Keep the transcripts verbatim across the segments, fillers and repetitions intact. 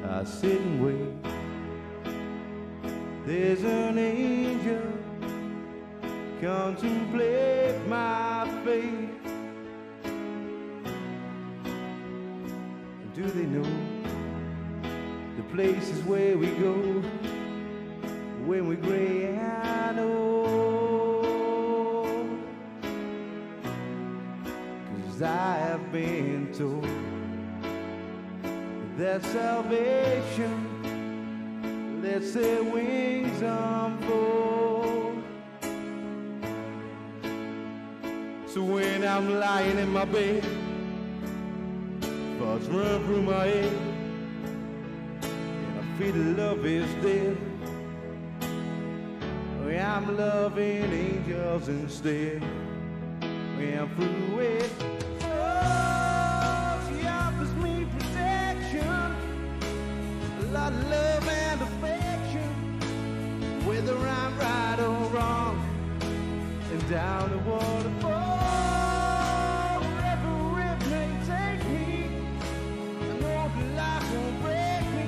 I sit and wait. There's an angel contemplate my fate. And do they know the places where we go when we're gray and old? 'Cause I have been told that salvation lets their wings unfold. So when I'm lying in my bed, thoughts run through my head, and I feel love is dead, when I'm loving angels instead, when I'm through it. Oh, she offers me protection, a lot of love and affection, whether I'm right or wrong, and down the waterfall, wherever it may take me, I know that life won't break me.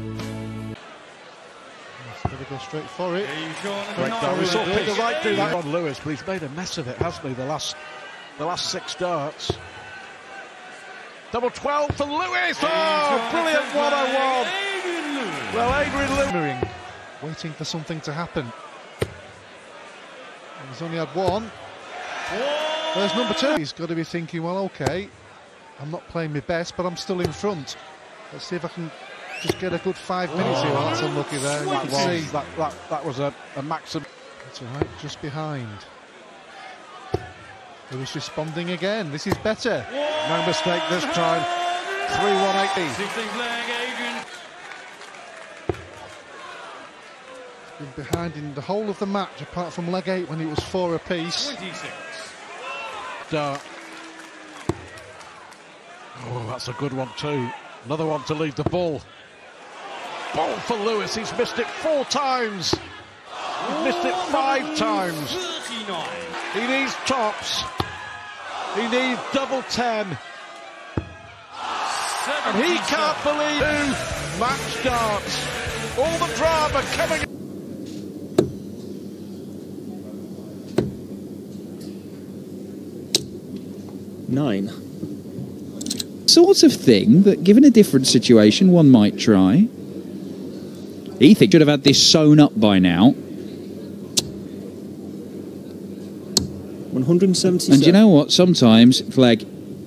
He's going to go straight for it. Great goal. We saw Peter Wright do that on Lewis, but he's made a mess of it, hasn't he, the last, the last six starts. Double twelve for Lewis! Oh, brilliant one oh one! Well, Adrian Lewis. Waiting for something to happen. He's only had one. There's number two. He's got to be thinking, well, okay, I'm not playing my best, but I'm still in front. Let's see if I can just get a good five minutes here. Well, that's unlucky there. You That can was, see. that, that, that was a, a maximum. That's all right, just behind. Lewis responding again. This is better. No mistake this time. three one eighty. Been behind in the whole of the match, apart from leg eight when it was four apiece. twenty-six. Start. Oh, that's a good one too. Another one to lead the ball. Ball for Lewis. He's missed it four times. He's missed it five times. He needs tops. He needs double ten. And he can't believe who match darts. All the drama coming. Nine. Sort of thing that, given a different situation, one might try. Ethic should have had this sewn up by now. one hundred seventy-seven. And you know what? Sometimes, Flag,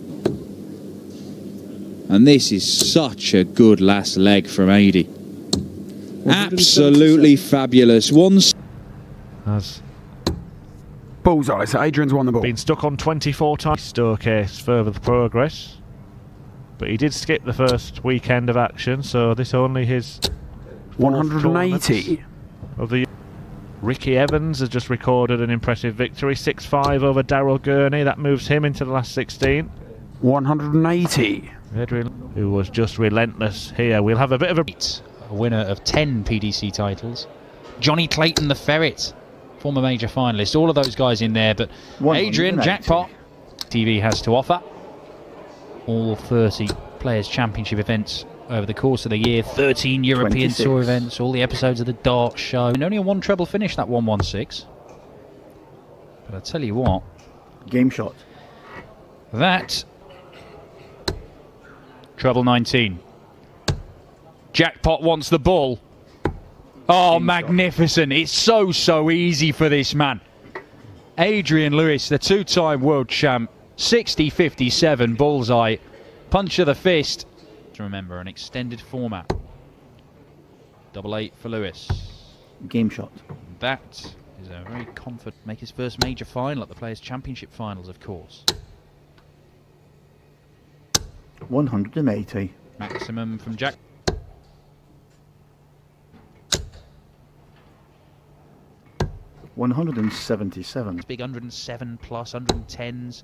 and this is such a good last leg from Adi. Absolutely fabulous. One. As bullseye, so Adrian's won the ball. Been stuck on twenty-four times. Showcase further progress. But he did skip the first weekend of action, so this only his one hundred eighty of the. Ricky Evans has just recorded an impressive victory, six five over Daryl Gurney. That moves him into the last sixteen. one hundred eighty. Adrian, who was just relentless here. We'll have a bit of a... A winner of ten P D C titles. Johnny Clayton the Ferret, former major finalist. All of those guys in there, but Adrian Jackpot T V has to offer. All thirty Players' Championship events over the course of the year, thirteen European twenty-six. Tour events, all the episodes of the Darts Show, and only a one treble finish, that one one six. But I tell you what, Game shot. that treble nineteen. Jackpot wants the ball. Oh, Game magnificent. Shot. It's so, so easy for this man. Adrian Lewis, the two-time world champ, sixty fifty-seven bullseye, punch of the fist. To remember, an extended format. Double eight for Lewis. Game shot. That is a very confident, make his first major final at the Players' Championship finals, of course. one hundred eighty. Maximum from Jack. one hundred seventy-seven. It's big one hundred seven plus, one hundred tens.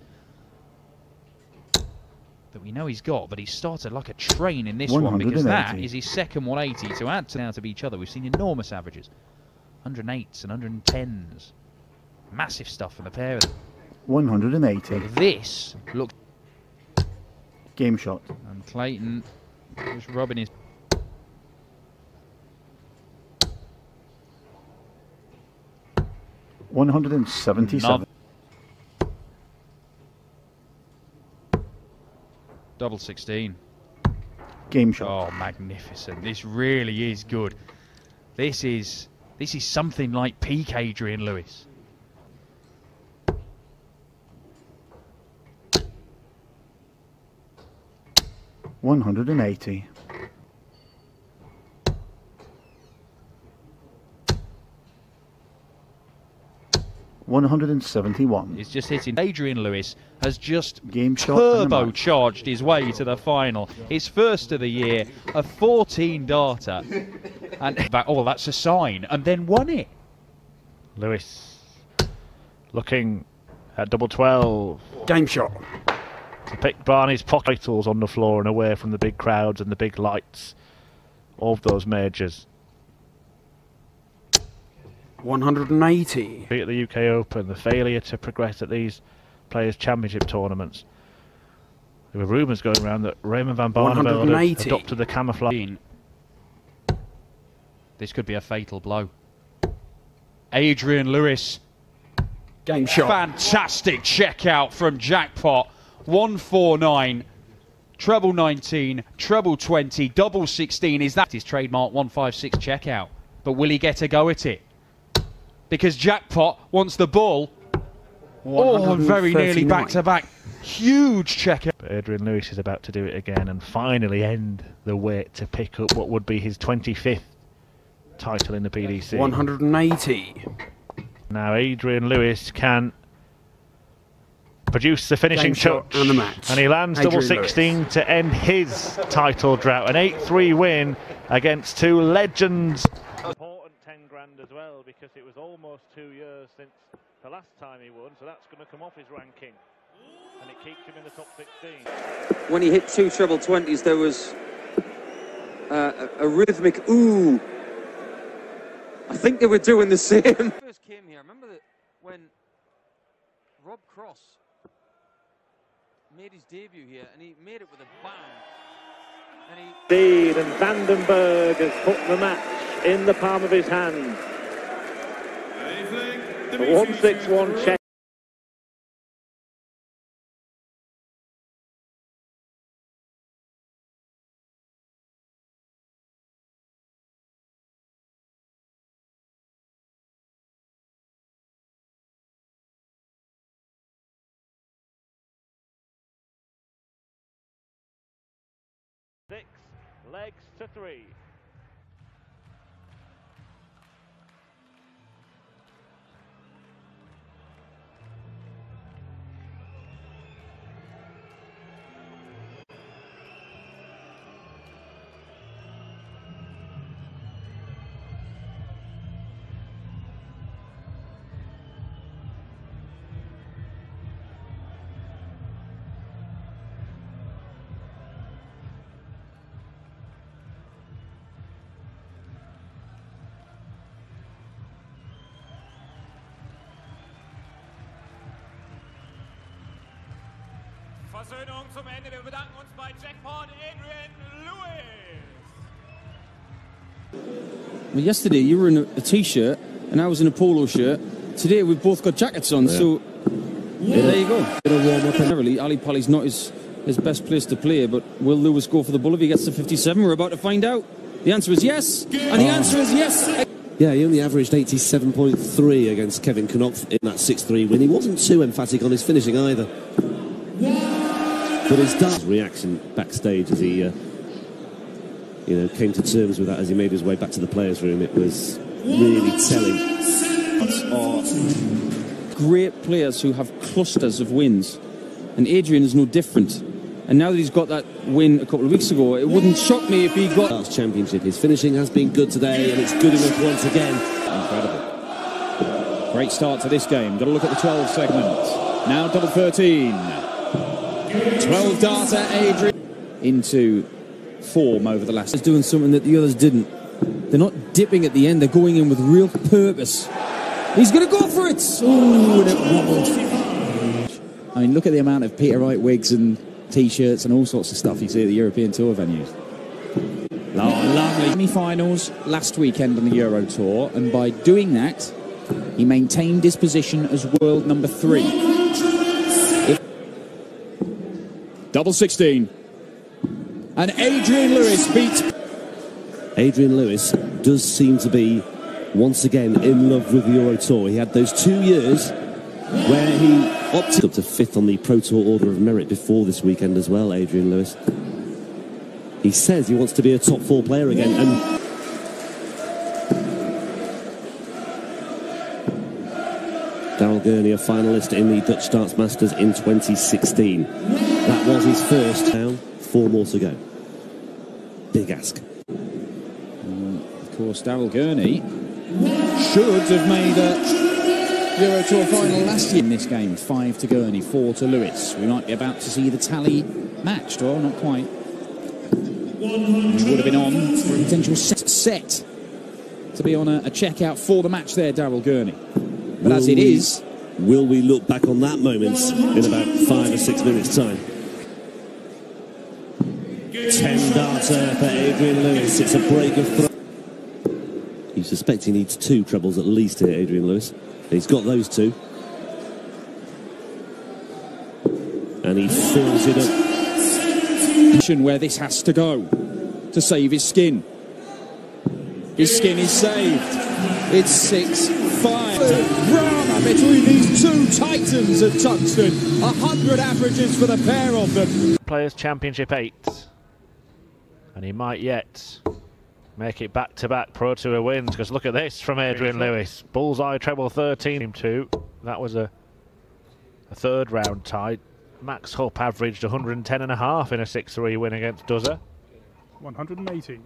That we know he's got, but he started like a train in this one because that is his second one eighty to add to out of each other. We've seen enormous averages, one hundred eights and one hundred tens, massive stuff from the pair of them. one hundred eighty. This looks game shot, and Clayton was rubbing his one hundred seventy-seven. Double sixteen. Game shot. Oh, magnificent. This really is good. This is this is something like peak Adrian Lewis. one hundred eighty. one hundred seventy-one. It's just hitting. Adrian Lewis has just Game shot turbocharged his way to the final. His first of the year, a fourteen darter. And that, oh, that's a sign. And then won it. Lewis looking at double twelve. Game shot. To pick Barney's pocketals on the floor and away from the big crowds and the big lights of those majors. one hundred eighty. At the U K Open, the failure to progress at these Players' Championship tournaments. There were rumours going around that Raymond van Barneveld had adopted the camouflage. This could be a fatal blow. Adrian Lewis. Game shot. Fantastic checkout from Jackpot. one forty-nine, treble nineteen, treble twenty, double sixteen. Is that his trademark one fifty-six checkout? But will he get a go at it? Because Jackpot wants the ball. Oh, very nearly back to back. Huge checkout. But Adrian Lewis is about to do it again and finally end the wait to pick up what would be his twenty-fifth title in the P D C. one hundred eighty. Now Adrian Lewis can produce the finishing touch, and, the match. and he lands Adrian double sixteen Lewis. to end his title drought. An eight three win against two legends. Important ten grand as well, because it was almost two years since the last time he won, so that's going to come off his ranking, and it keeps him in the top sixteen. When he hit two treble twenties, there was uh, a, a rhythmic ooh. I think they were doing the same. When I first came here, I remember that when Rob Cross made his debut here, and he made it with a bang. And he Indeed, and Vandenberg has put the match in the palm of his hand. A one six one check. Six legs to three. Versöhnung zum Ende. Wir bedanken uns bei Jackpot Adrian Lewis. Well, yesterday you were in a, a t-shirt and I was in a polo shirt. Today we've both got jackets on, yeah. so yeah. there you go. Bit of warm up. Generally, Ali Pali's not his, his best place to play, but will Lewis go for the bull if he gets to fifty-seven? We're about to find out. The answer is yes, and the answer is yes. Yeah, he only averaged eighty-seven point three against Kevin Knopf in that six three win. He wasn't too emphatic on his finishing either. But his dad's reaction backstage as he, uh, you know, came to terms with that as he made his way back to the players' room, it was really telling. Are great players who have clusters of wins, and Adrian is no different. And now that he's got that win a couple of weeks ago, it wouldn't shock me if he got last championship. His finishing has been good today, and it's good enough once again. Incredible. Great start to this game. Got to look at the twelve segment. Now double thirteen. twelve darter Adrian into form over the last. He's doing something that the others didn't. They're not dipping at the end, they're going in with real purpose. He's going to go for it! Ooh, and it wobbled. I mean, look at the amount of Peter Wright wigs and t-shirts and all sorts of stuff you see at the European Tour venues. Oh, lovely. Semi-finals last weekend on the Euro Tour, and by doing that, He maintained his position as world number three. If Double sixteen. And Adrian Lewis beats... Adrian Lewis does seem to be, once again, in love with the Euro Tour. He had those two years where he opted up to fifth on the Pro Tour Order of Merit before this weekend as well, Adrian Lewis. He says he wants to be a top four player again, and... Daryl Gurney, a finalist in the Dutch Darts Masters in twenty sixteen. That was his first down, four more to go. Big ask. Uh, of course, Daryl Gurney should have made a Euro Tour final last year in this game. Five to Gurney, four to Lewis. We might be about to see the tally matched, or not quite. He would have been on for a potential set, set to be on a, a checkout for the match there, Daryl Gurney. But will as it we, is... Will we look back on that moment in about five or six minutes' time? Ten darter for Adrian Lewis. It's a break of throw. You suspect he needs two trebles at least here, Adrian Lewis. He's got those two. And he fills it up. Where this has to go to save his skin. His skin is saved. It's six five. Drama between these two titans at Tungsten. A hundred averages for the pair of them. Players Championship eight. And he might yet make it back-to-back Pro Tour wins, because look at this from Adrian Lewis. Bullseye treble thirteen two. That was a, a third round tie. Max Hupp averaged one hundred ten and a half in a six three win against Duzza. one hundred eighty.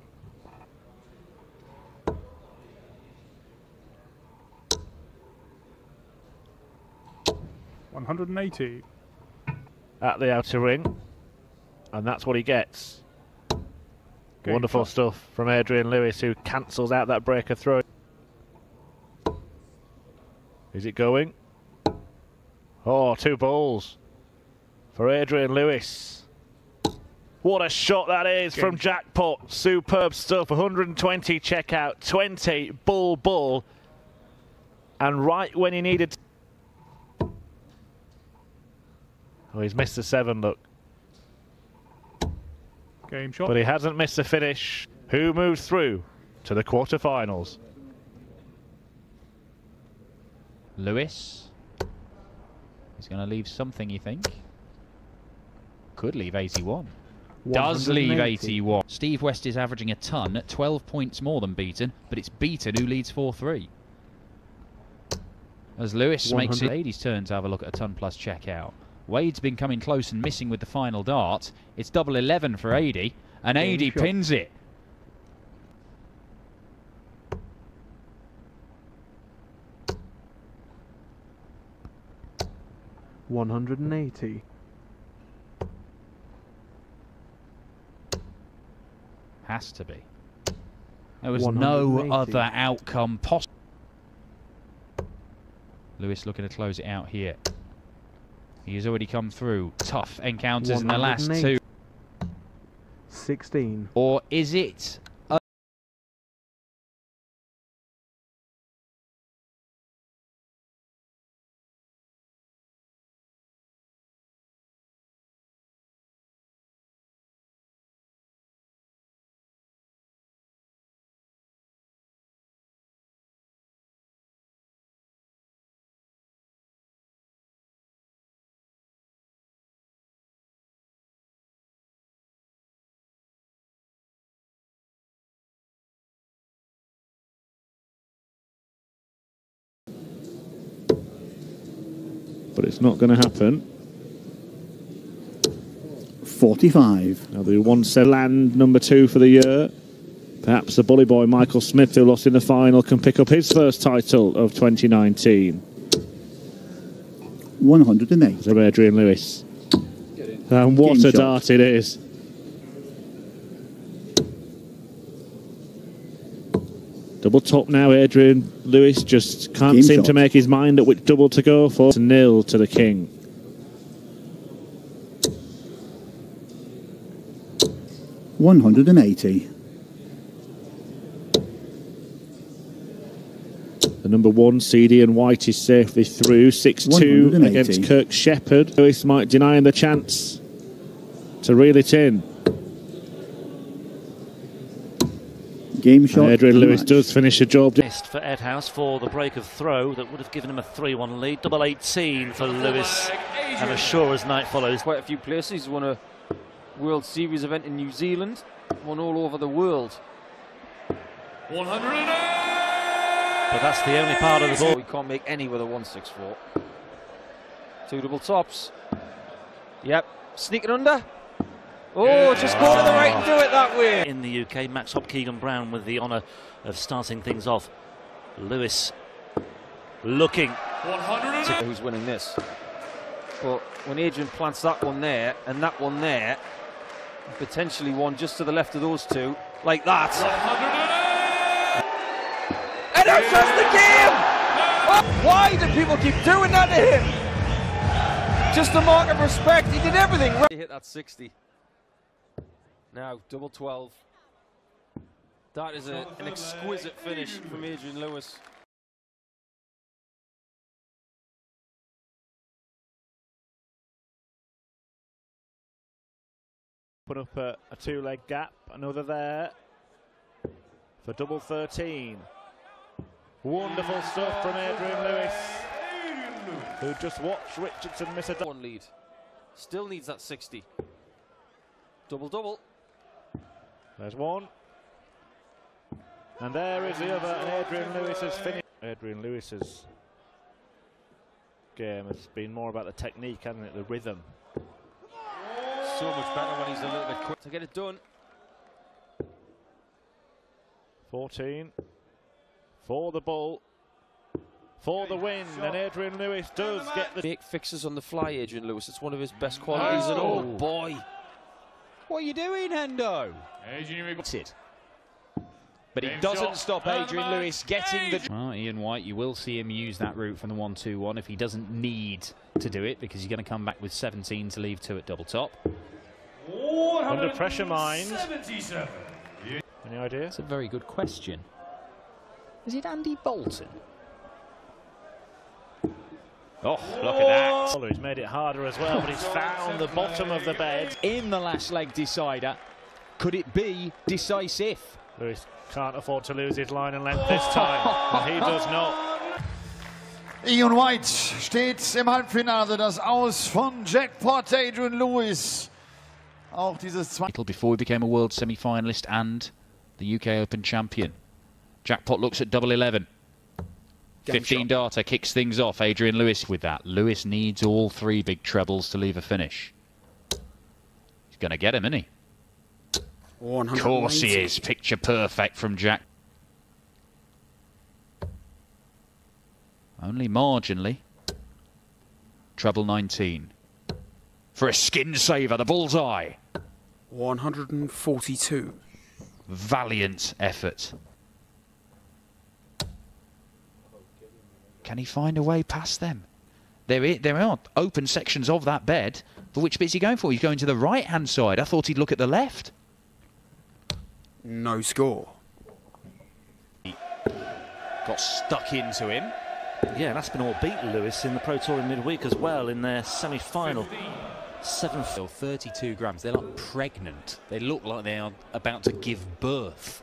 one hundred eighty. At the outer ring. And that's what he gets. Game Wonderful shot. Stuff from Adrian Lewis, who cancels out that breaker throw. Is it going? Oh, two balls for Adrian Lewis. What a shot that is Game. From Jackpot. Superb stuff. one hundred twenty checkout, twenty bull bull. And right when he needed to... Oh, he's missed the seven, look. Game shot. But he hasn't missed the finish. Who moves through to the quarterfinals? Lewis. He's going to leave something, you think? Could leave eighty-one. Does leave eighty-one. Steve West is averaging a ton at twelve points more than Beaton, but it's Beaton who leads four three. As Lewis makes it Wade's turn to have a look at a ton plus checkout. Wade's been coming close and missing with the final dart. It's double eleven for Adi, and Adi pins it. one hundred eighty. Has to be. There was no other outcome possible. Lewis looking to close it out here. He has already come through. Tough encounters in the last two. sixteen. Or is it... A But it's not going to happen. forty-five. Now the one set land number two for the year. Perhaps the bully boy Michael Smith, who lost in the final, can pick up his first title of twenty nineteen. one hundred eight. So Adrian Lewis. And what Game a shot. dart it is. Double top now, Adrian Lewis just can't Game seem shot. to make his mind up which double to go for. It's nil to the king. one hundred eighty. The number one, C D and White, is safely through. six two against Kirk Shepherd. Lewis might deny him the chance to reel it in. Game shot. Adrian Lewis does finish the job. For Ed House for the break of throw that would have given him a three one lead. Double eighteen for Lewis, and as sure as night follows. Quite a few places. He's won a World Series event in New Zealand, won all over the world. one hundred eight! But that's the only part of the ball. We can't make any with a one six four. Two double tops. Yep, sneaking under. Oh, just go to the right and do it that way. In the U K, Max Hopkegan-Brown with the honour of starting things off. Lewis looking. To who's winning this? But when Adrian plants that one there and that one there, potentially one just to the left of those two, like that. And outside the game! Oh, why do people keep doing that to him? Just a mark of respect. He did everything right. He hit that sixty. Now, double twelve. That is a, an exquisite finish from Adrian Lewis. Put up a, a two-leg gap, another there for double thirteen. Wonderful stuff from Adrian Lewis, who just watched Richardson miss a one lead. Still needs that sixty. Double double. There's one. And there is the other, and Adrian Lewis has finished. Adrian Lewis's game has been more about the technique, hasn't it? The rhythm. So much better when he's a little bit quick to get it done. fourteen. For the ball. For the win, and Adrian Lewis does get the... Make fixes on the fly, Adrian Lewis. It's one of his best qualities. Oh, and oh boy. What are you doing, Hendo? It. But it doesn't stop Adrian Lewis getting the... Well, Ian White, you will see him use that route from the one two one if he doesn't need to do it, because he's going to come back with seventeen to leave two at double top. Under pressure, mind. Any idea? That's a very good question. Is it Andy Bolton? Oh, look at that. He's made it harder as well, but he's found the bottom of the bed. In the last leg decider, could it be decisive? Lewis can't afford to lose his line and length this time, and he does not. Ian White steht im Halbfinale, das Aus von Jackpot Adrian Lewis. Auch dieses Little before he became a world semi-finalist and the U K Open champion. Jackpot looks at double eleven. fifteen darter kicks things off. Adrian Lewis with that. Lewis needs all three big trebles to leave a finish. He's going to get him, isn't he? Of course he is. Picture perfect from Jack. Only marginally. Treble nineteen. For a skin saver, the bullseye. one hundred forty-two. Valiant effort. Can he find a way past them? There, there are open sections of that bed. But which bit is he going for? He's going to the right-hand side. I thought he'd look at the left. No score. Got stuck into him. Yeah, and Aspinall beat Lewis in the Pro Tour in midweek as well in their semi-final. Seven. thirty-two grams. They're like pregnant. They look like they are about to give birth.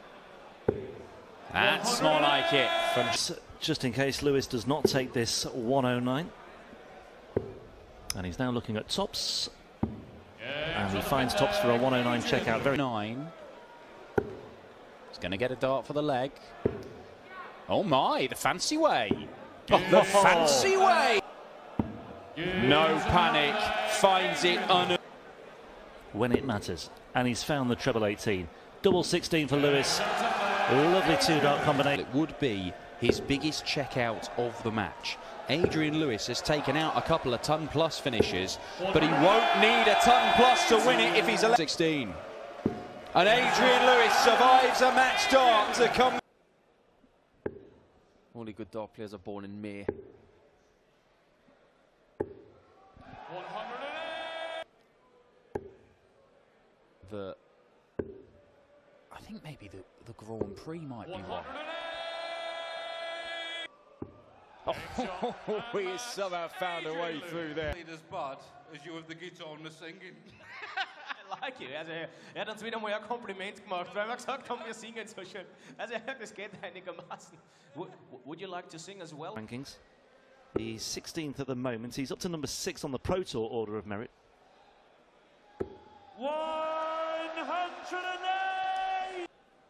That's more like it. From just in case Lewis does not take this one oh nine. And he's now looking at tops. And he finds tops for a one oh nine checkout. Very nine. He's going to get a dart for the leg. Oh my, the fancy way. Oh, the fancy way. No panic. Finds it un... when it matters. And he's found the treble eighteen. Double sixteen for Lewis. Lovely two-dart combination. It would be his biggest checkout of the match. Adrian Lewis has taken out a couple of ton-plus finishes, but he won't need a ton-plus to win it if he's a sixteen. And Adrian Lewis survives a match dart to come. Only good dart players are born in May. The, I think maybe the, the Grand Prix might be one. Oh, he has somehow found a way through there. As bad as you have the guitar and the singing. I like it. Also, er hat uns wieder mal ein Kompliment gemacht, weil wir gesagt haben, wir singen so schön. Also, das geht einigermaßen. Would, would you like to sing as well? Rankings. He's sixteenth at the moment. He's up to number six on the Pro Tour Order of Merit. one hundred eight!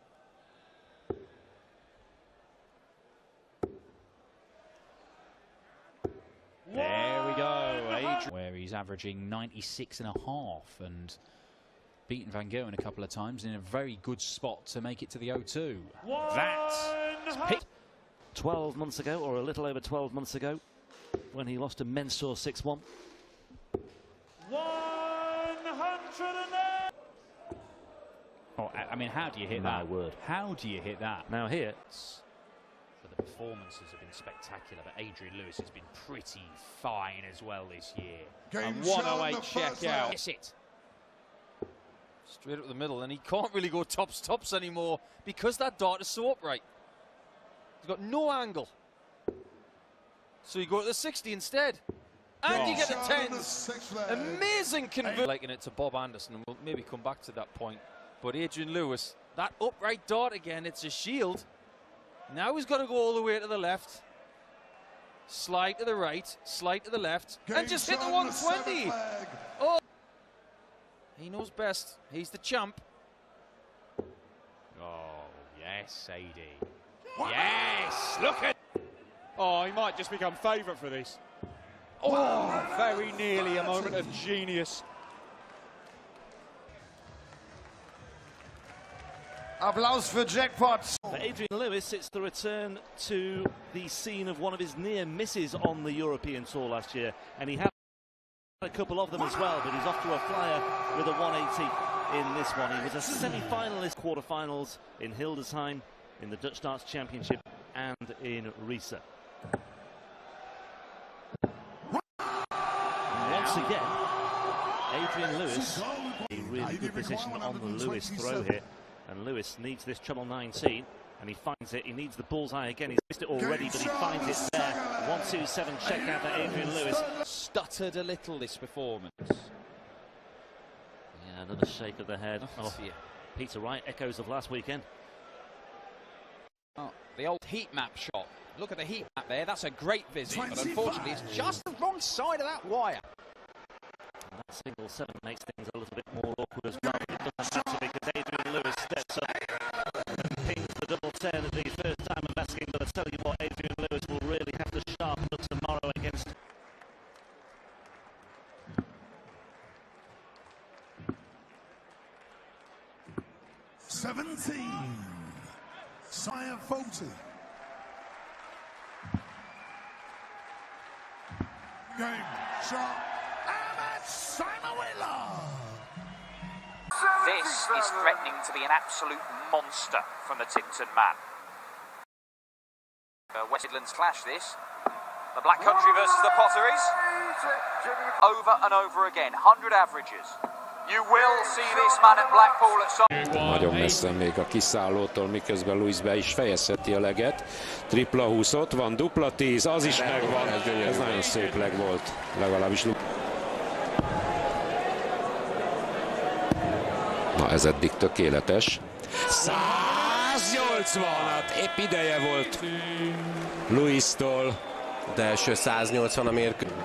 There we go, Adrian, where he's averaging ninety-six and a half and beaten Van Gerwen a couple of times in a very good spot to make it to the O two. That's picked. twelve months ago, or a little over twelve months ago, when he lost to Mensur six one. one hundred eight! Oh, I I mean, how do you hit My that? word. How do you hit that? Now here. So the performances have been spectacular, but Adrian Lewis has been pretty fine as well this year. And one oh eight check out. Yes, it. Straight up the middle, and he can't really go tops tops anymore because that dart is so upright. He's got no angle. So you go to the sixty instead. And Oh. you get the tens. Amazing conversion. Liking it to Bob Anderson, and we'll maybe come back to that point. But Adrian Lewis, that upright dart again, it's a shield. Now he's got to go all the way to the left. Slide to the right, slide to the left, and just hit the one twenty. Oh, he knows best. He's the champ. Oh, yes, A D. Yes, look at. Oh, he might just become favourite for this. Oh, very nearly a moment of genius. Applaus für Jackpot. For Adrian Lewis, it's the return to the scene of one of his near misses on the European Tour last year, and he had a couple of them as well, but he's off to a flyer with a one eighty in this one. He was a semi-finalist, quarter-finals in Hildesheim, in the Dutch Darts Championship, and in Riesa. Once again, Adrian Lewis, a really good position on the Lewis throw here. And Lewis needs this treble nineteen, and he finds it. He needs the bullseye again. He's missed it already, but he finds it there. one two seven check out for Adrian Lewis. Stuttered a little this performance. Yeah, another shake of the head. Oh, Peter Wright, echoes of last weekend. Oh, the old heat map shot. Look at the heat map there. That's a great visit, but unfortunately it's just the wrong side of that wire. And that single seven makes things a little bit more awkward as well. It doesn't matter because Adrian Lewis steps up and pings the double ten at the first time of asking. But I tell you what, Adrian Lewis will really have to sharpen up tomorrow against. seventeen. Sire forty. Game, shot, and that's Simon Whitlow. This is threatening to be an absolute monster from the Tipton man. Uh, West Midlands clash this. The Black Country versus the Potteries. Over and over again, one hundred averages. You will see this man at Blackpool at some... Nagyon messze még a kiszállótól, miközben Lewis be is fejezheti a leget. Tripla húsz ott van, dupla tíz, az is megvan. Ez nagyon szép leg volt, legalábbis. Na ez eddig tökéletes. száznyolcvan, épp ideje volt Lewis-tól. De első száznyolcvan a mérkőzés.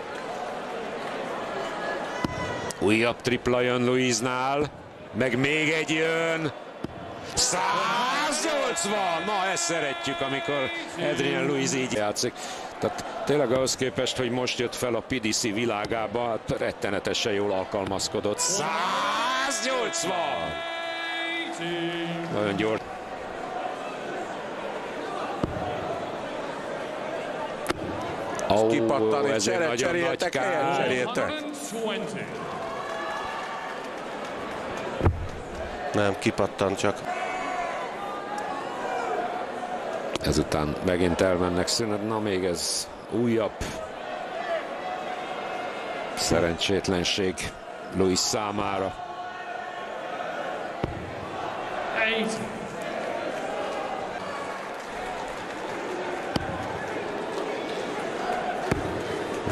Újabb tripla jön Lewis-nál, meg még egy jön. száznyolcvan! Na, ezt szeretjük, amikor Adrian Lewis így játszik. Tehát tényleg ahhoz képest, hogy most jött fel a pé dé cé világába, hát rettenetesen jól alkalmazkodott. száznyolcvan! Nagyon gyors. Oh, kipattan, és ez egy nagyon cseréltek, nagy kár. cseréltek. Nem, kipattan csak. Ezután megint elmennek szünet. Na még ez újabb szerencsétlenség Lewis számára.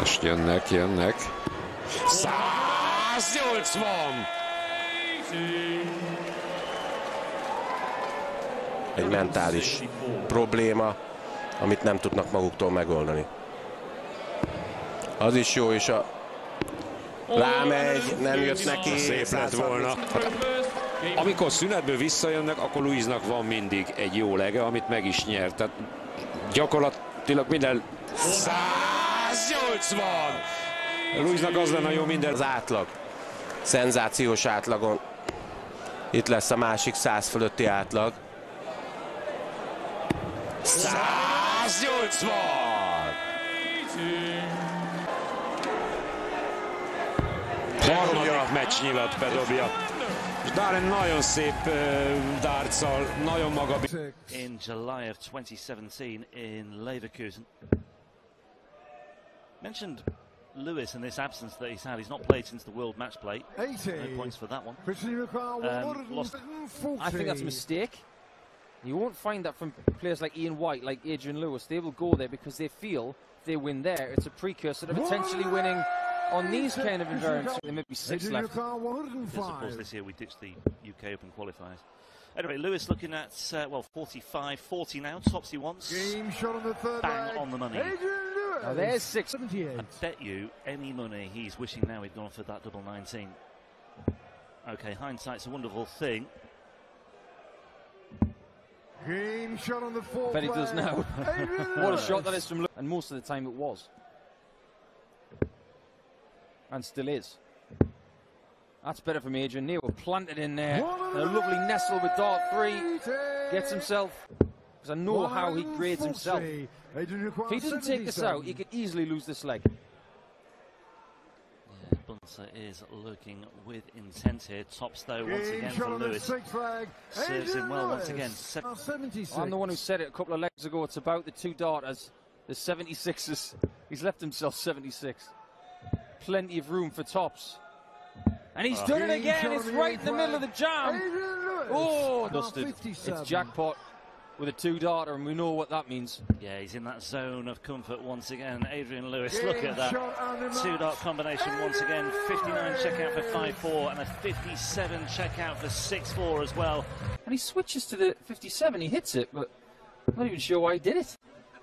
Most jönnek, jönnek. száznyolcvan! Egy mentális probléma, amit nem tudnak maguktól megoldani. Az is jó, és a rámegy, nem jött neki. Szép lett volna. Amikor szünetből visszajönnek, akkor Luisnak van mindig egy jó lege, amit meg is nyert. Tehát gyakorlatilag minden száznyolcvan! Luisnak az lenne jó minden. Az átlag. Szenzációs átlagon. Itt lesz a másik száz fölötti átlag. száznyolcvan! Harmadik meccsnyilat bedobja. És Darren nagyon szép uh, dárccal, nagyon magabiztos. In July of twenty seventeen in Leverkusen. Mentioned Lewis in this absence that he's had. He's not played since the World Match Play. No points for that one. Um, lost. I think that's a mistake. You won't find that from players like Ian White, like Adrian Lewis. They will go there because they feel if they win there, it's a precursor to potentially winning on these kind of environments. There may be six left. Yes, of course, this year we ditched the U K Open qualifiers. Anyway, Lewis looking at, uh, well, forty-five forty now, tops he wants. Game shot on the third Bang leg. on the money. Oh, there's six. I bet you any money he's wishing now he'd gone for that double nineteen. Okay, hindsight's a wonderful thing. Game shot on the fourth Bet he does leg. now. What a shot that is from Lewis. And most of the time it was. And still is. That's better from Adrian. Neil planted in there. A lovely nestle with dart three. Gets himself. Because I know how he grades himself. If he doesn't take this out, he could easily lose this leg. Yeah, Bunser is looking with intent here. Tops though once again for Lewis. Serves him well once again. I'm the one who said it a couple of legs ago. It's about the two darters. The seventy-sixes. He's left himself seventy-six. Plenty of room for tops. And he's Oh. done it again. It's right in the middle of the jam. Oh, dusted. It's jackpot with a two-darter, and we know what that means. Yeah, he's in that zone of comfort once again. Adrian Lewis, look at that. Two-dart combination once again. fifty-nine checkout for five four and a fifty-seven checkout for six four as well. And he switches to the fifty-seven. He hits it, but I'm not even sure why he did it.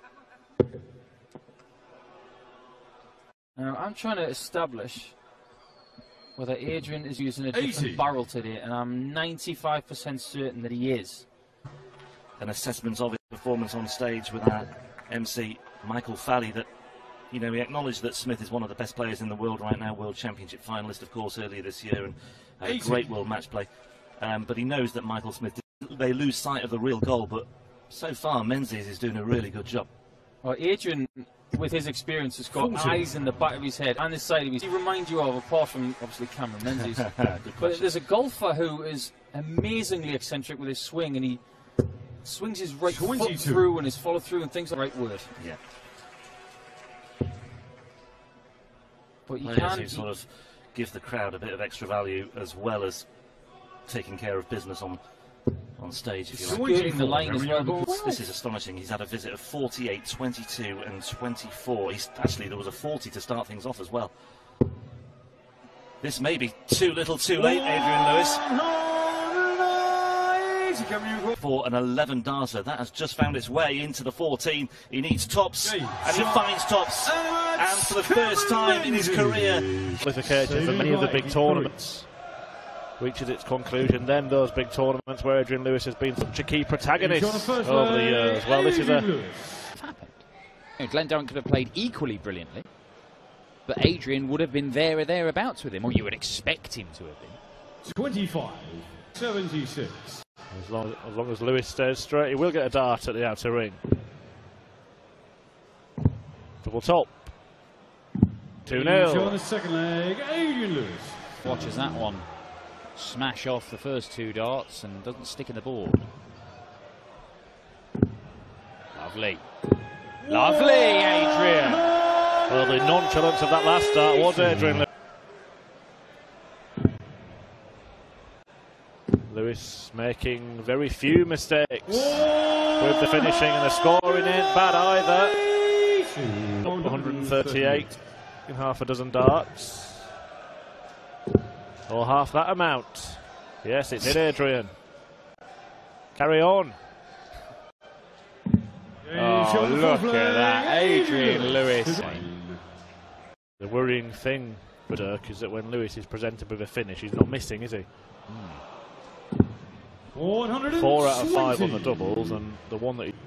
Now, I'm trying to establish whether Adrian is using a different eighty. barrel today, and I'm ninety-five percent certain that he is. An assessment of his performance on stage with our M C, Michael Falley, that, you know, he acknowledged that Smith is one of the best players in the world right now, World Championship finalist, of course, earlier this year, and had a great World Match Play. Um, but he knows that Michael Smith, they lose sight of the real goal, but so far, Menzies is doing a really good job. Well, Adrian, with his experience, has got forty. eyes in the back of his head and the side of his. He reminds you of, apart from obviously Cameron Menzies. Good But question. there's a golfer who is amazingly eccentric with his swing, and he swings his right foot twenty-two. through and his follow through and things like the right word. Yeah. But you Players can't. who sort of give the crowd a bit of extra value as well as taking care of business on on stage, if you like. Skirting the line as well. This is astonishing. He's had a visit of forty-eight, twenty-two and twenty-four. He's, actually, there was a forty to start things off as well. This may be too little too late, Adrian Lewis. For an eleven darter, that has just found its way into the fourteen. He needs tops, and he finds tops. And for the first time in his career, Qualifications for many of the big tournaments reaches its conclusion. Then those big tournaments where Adrian Lewis has been such a key protagonist over the years. Well, this is a You know, Glendowen could have played equally brilliantly, but Adrian would have been there or thereabouts with him, or you would expect him to have been. twenty-five seventy-six. As long as, long as Lewis stays straight, he will get a dart at the outer ring. Double top. two nil. On the second leg, Adrian Lewis. Watches that one smash off the first two darts and doesn't stick in the board. Lovely. Lovely, Adrian. Well, the nonchalance of that last start was Adrian Lewis. Lewis making very few mistakes with the finishing, and the scoring ain't bad either. one hundred thirty-eight. in half a dozen darts. Or half that amount. Yes, it's in, Adrian. Carry on. Oh, look at that. Adrian Lewis. The worrying thing for Dirk is that when Lewis is presented with a finish, he's not missing, is he? Mm. Four out of five on the doubles, and the one that he...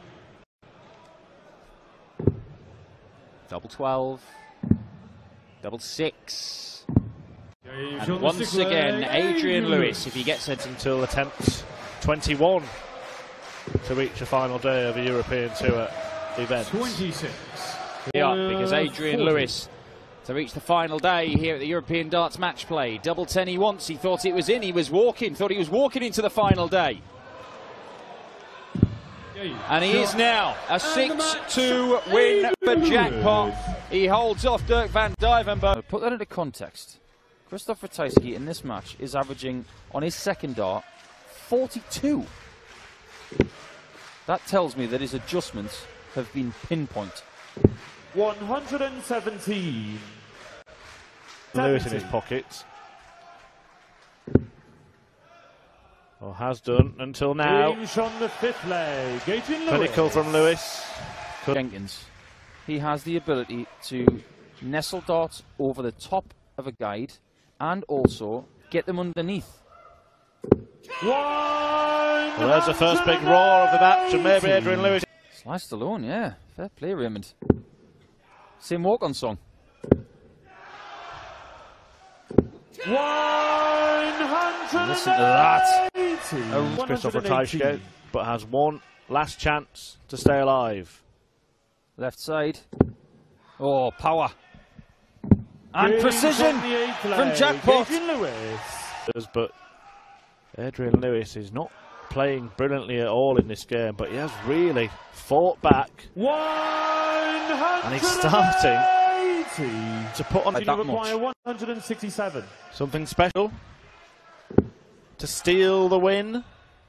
Double twelve. Double six. And once again, Adrian Lewis, if he gets it until attempt twenty-one to reach the final day of a European Tour event. twenty-six. Yeah, because Adrian Lewis to reach the final day here at the European Darts Match Play. Double ten he wants. He thought it was in. He was walking. Thought he was walking into the final day. And he is now a six two win for Jackpot. He holds off Dirk van Dijvenbode. Put that into context. Christoph Ratajski in this match is averaging, on his second dart, forty-two. That tells me that his adjustments have been pinpoint. one hundred seventeen. Lewis in his pockets. Or has done until now. James on the fifth leg. Clinical from Lewis. Jenkins. He has the ability to nestle darts over the top of a guide and also get them underneath. Well, there's the first big roar of the match, and maybe Adrian Lewis. Sliced alone, yeah. Fair play, Raymond. Same walk-on song. one hundred Listen to that. Christoph Ratajski, but has one last chance to stay alive. Left side. Oh, power. And precision from Jackpot. But Adrian Lewis is not playing brilliantly at all in this game, but he has really fought back. And he's starting to put on like that much. one hundred sixty-seven. Something special to steal the win.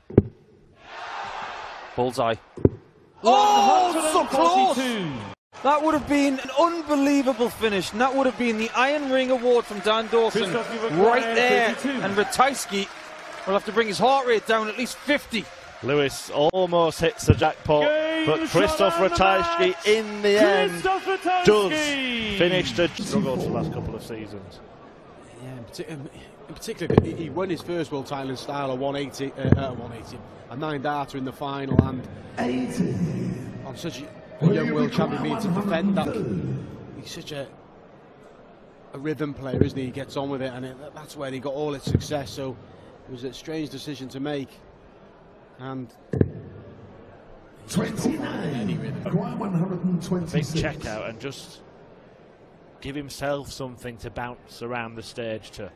Bullseye. Oh, so close! That would have been an unbelievable finish, and that would have been the Iron Ring Award from Dan Dawson right there. And Ratajski will have to bring his heart rate down at least fifty. Lewis almost hits the jackpot, but Christoph Ratajski in the end does finish the struggle for the last couple of seasons. Yeah, in, partic in particular, he, he won his first world title in style of one eighty, uh, uh, one eighty, a nine-darter in the final, and on such a, a young world champion being to defend that. He's such a a rhythm player, isn't he? He gets on with it, and it, that's where he got all its success. So it was a strange decision to make. And twenty-nine, one hundred twenty-six. Big check out and just give himself something to bounce around the stage to.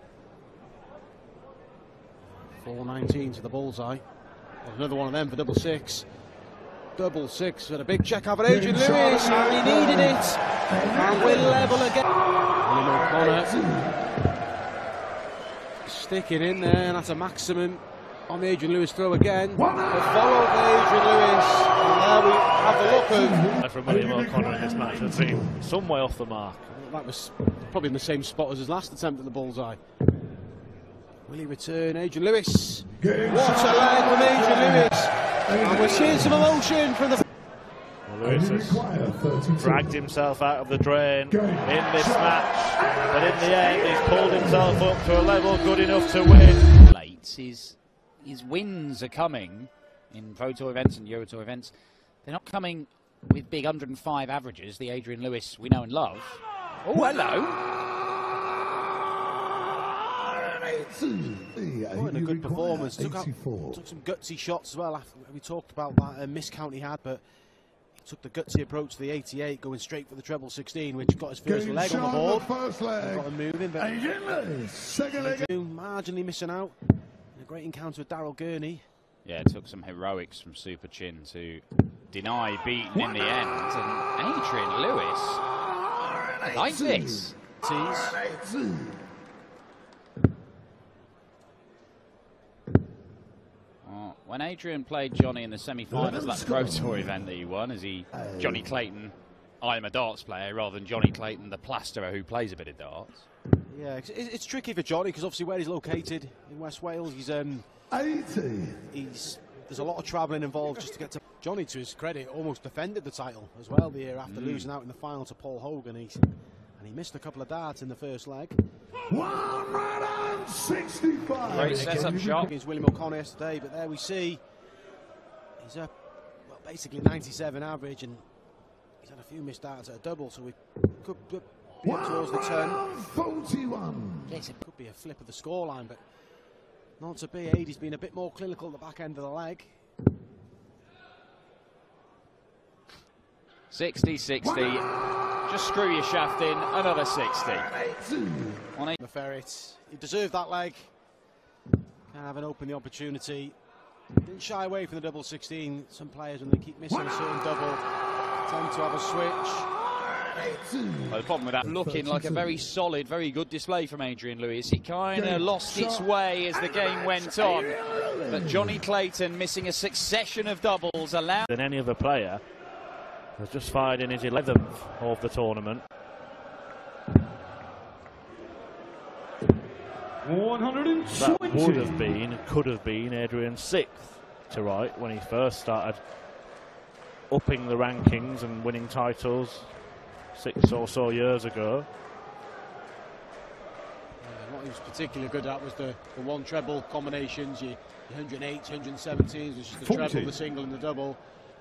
four nineteen to the bullseye. Another one of them for double six. Double six with a big check out for Adrian Lewis, and he needed it. And we're level again. Liam O'Connor sticking in there, and that's a maximum on the Adrian Lewis throw again. But followed by Adrian Lewis. And there we have a look of. From William O'Connor in this match, I'd seen some way off the mark. That was probably in the same spot as his last attempt at the bullseye. Will he return? Adrian Lewis. What a leg from Adrian Lewis. And we're seeing some emotion from the. Well, Lewis has dragged himself out of the drain in this match, but in the end he's pulled himself up to a level good enough to win. His, his wins are coming in Pro Tour events and Euro Tour events. They're not coming with big one hundred five averages, the Adrian Lewis we know and love. Oh, hello. Quite a good performance. Took, out, took some gutsy shots as well. After we talked about that uh, miscount he had, but he took the gutsy approach to the eighty-eight, going straight for the treble sixteen, which got his first Game leg on the board. The first leg. Got him moving, but second leg. Marginally missing out. A great encounter with Daryl Gurney. Yeah, it took some heroics from Super Chin to deny beating in the end. And Adrian Lewis, I like this. Tease. Oh, when Adrian played Johnny in the semi-finals, that Pro Tour event that he won, as he Johnny Clayton I'm a darts player rather than Johnny Clayton, the plasterer who plays a bit of darts. Yeah, it's, it's tricky for Johnny because obviously where he's located in West Wales, he's um, he's there's a lot of travelling involved just to get to. Johnny, to his credit, almost defended the title as well the year after mm. losing out in the final to Paul Hogan. He's, and he missed a couple of darts in the first leg. one sixty-five. Great set-up shot against William O'Connor yesterday, but there we see he's a well, basically ninety-seven average, and he's had a few missed darts at a double, so we could be up towards the turn. forty-one. Yes, it could be a flip of the scoreline, but not to be. Adie's been a bit more clinical at the back end of the leg. sixty sixty. Just screw your shaft in. Another sixty. On the Ferret. He deserved that leg. Can't have an open the opportunity. Didn't shy away from the double sixteen. Some players, when they keep missing a certain double, tend to have a switch. Well, the problem with that, looking like a very solid, very good display from Adrian Lewis. It kind of lost its way as the game went on. But Johnny Clayton missing a succession of doubles allowed. Than any other player. Has just fired in his eleventh of the tournament. one hundred That would have been, could have been Adrian's sixth to right when he first started upping the rankings and winning titles six or so years ago. Yeah, what he was particularly good at was the, the one treble combinations, your, your one hundred eights, one hundred seventeens, which is the treble, the single and the double.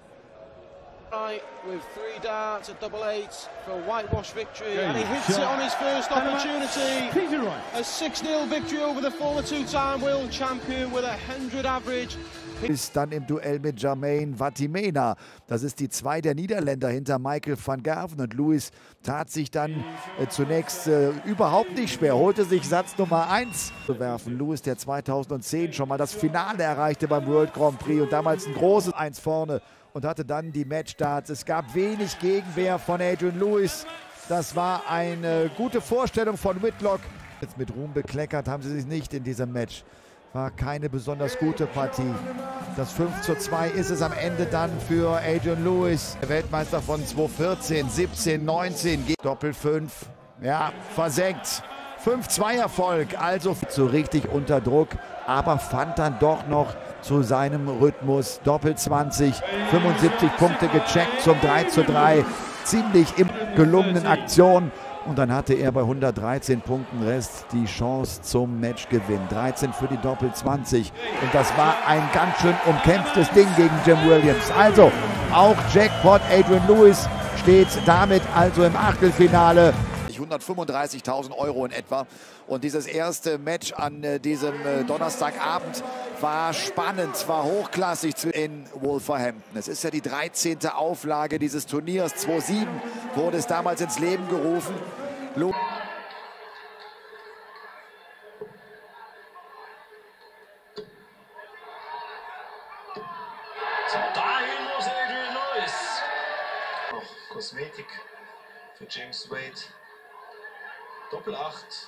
Right, with three darts at double eight for a whitewash victory, and he hits it on his first opportunity. A six nil victory over the former two-time world champion with a one hundred average. Ist dann im Duell mit Jermaine Vatimena. Das ist die zwei der Niederländer hinter Michael van Gerven. Und Lewis tat sich dann äh, zunächst äh, überhaupt nicht schwer, holte sich Satz Nummer eins zu werfen. Lewis, der zweitausendzehn schon mal das Finale erreichte beim World Grand Prix und damals ein großes Eins vorne und hatte dann die Matchstarts. Es gab wenig Gegenwehr von Adrian Lewis. Das war eine gute Vorstellung von Whitlock. Jetzt mit Ruhm bekleckert haben sie sich nicht in diesem Match. War keine besonders gute Partie. Das fünf zu zwei ist es am Ende dann für Adrian Lewis. Der Weltmeister von zweitausendvierzehn, siebzehn, neunzehn. Doppel fünf. Ja, versenkt. fünf zwei Erfolg, also so richtig unter Druck. Aber fand dann doch noch zu seinem Rhythmus. Doppel zwanzig, fünfundsiebzig Punkte gecheckt zum drei zu drei. Ziemlich im gelungenen Aktion. Und dann hatte er bei hundertdreizehn Punkten Rest die Chance zum Matchgewinn. dreizehn für die Doppel zwanzig. Und das war ein ganz schön umkämpftes Ding gegen Jim Williams. Also auch Jackpot Adrian Lewis steht damit also im Achtelfinale. hundertfünfunddreißigtausend Euro in etwa. Und dieses erste Match an äh, diesem äh, Donnerstagabend war spannend, war hochklassig in Wolverhampton. Es ist ja die dreizehnte Auflage dieses Turniers. zweitausendsieben wurde es damals ins Leben gerufen. Lu So, dahin muss Adrian Lewis. Noch Kosmetik für James Wade. Doppel acht.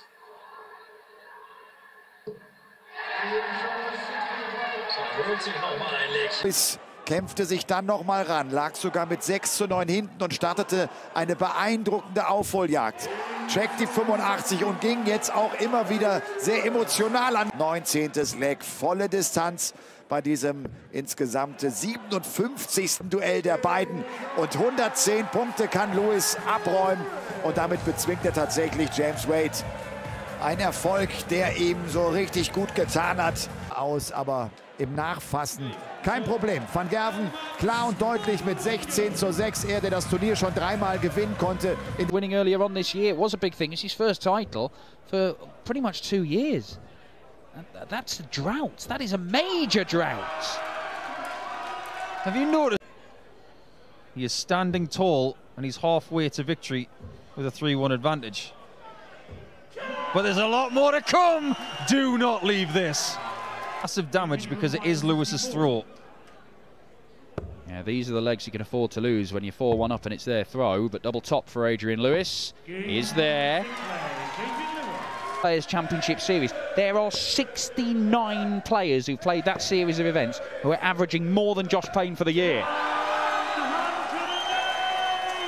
So, holt sich nochmal ein Legchen. Kämpfte sich dann noch mal ran, lag sogar mit sechs zu neun hinten und startete eine beeindruckende Aufholjagd. Checkt die fünfundachtzig und ging jetzt auch immer wieder sehr emotional an. neunzehntes Leg, volle Distanz bei diesem insgesamt siebenundfünfzigsten Duell der beiden. Und hundertzehn Punkte kann Lewis abräumen und damit bezwingt er tatsächlich James Wade. Ein Erfolg, der ihm so richtig gut getan hat. Aus, aber im Nachfassen kein Problem. Van Gerven klar und deutlich mit sechzehn zu sechs. Er, der das Turnier schon dreimal gewinnen konnte. Winning earlier on this year was a big thing. It's his first title for pretty much two years. That's a drought. That is a major drought. Have you noticed? He is standing tall and he's halfway to victory with a three one advantage. But there's a lot more to come. Do not leave this. Massive damage because it is Lewis's throw. Yeah, these are the legs you can afford to lose when you're four one up and it's their throw. But double top for Adrian Lewis is there. Players Championship Series. There are sixty-nine players who've played that series of events who are averaging more than Josh Payne for the year.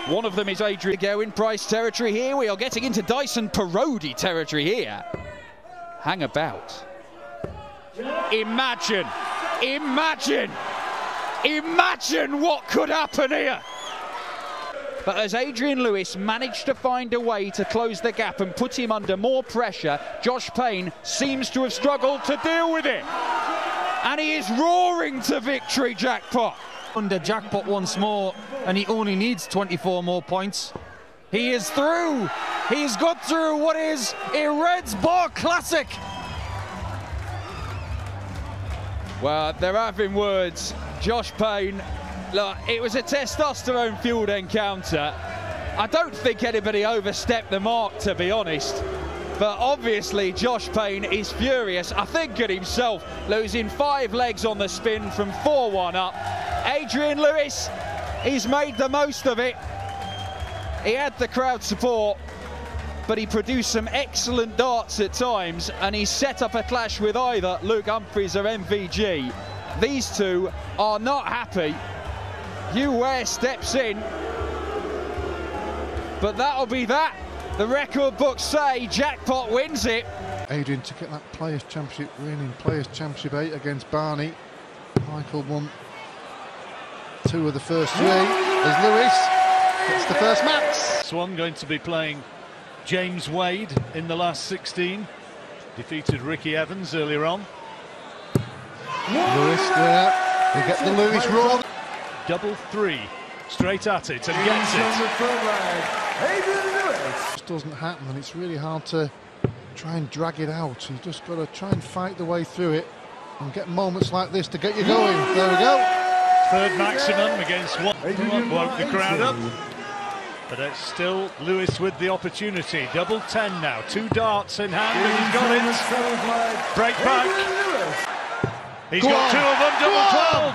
One of them is Adrian Gerwin Price territory here. We are getting into Dyson Parodi territory here. Hang about. Imagine, imagine, imagine what could happen here. But as Adrian Lewis managed to find a way to close the gap and put him under more pressure, Josh Payne seems to have struggled to deal with it. And he is roaring to victory, Jackpot. Under Jackpot once more, and he only needs twenty-four more points. He is through. He's got through what is a Reds Bar Classic. Well, there have been words. Josh Payne, look, it was a testosterone-fueled encounter. I don't think anybody overstepped the mark, to be honest. But obviously, Josh Payne is furious. I think at himself, losing five legs on the spin from four one up. Adrian Lewis, he's made the most of it. He had the crowd support, but he produced some excellent darts at times, and he set up a clash with either Luke Humphries or M V G. These two are not happy. Hugh Ware steps in, but that'll be that. The record books say Jackpot wins it. Adrian to get that Players' Championship win in Players' Championship eight against Barney. Michael won two of the first three as Lewis gets the first match. Swan going to be playing James Wade in the last sixteen. Defeated Ricky Evans earlier on. Lewis there. We get the Lewis roll. Double three. Straight at it and gets it. It doesn't happen, and it's really hard to try and drag it out. You've just got to try and fight the way through it and get moments like this to get you going. There we go. Third maximum against one. Woke the crowd up. But it's still Lewis with the opportunity. Double ten now. Two darts in hand, and he's got it. Break back. He's Go got on. two of them. Double twelve.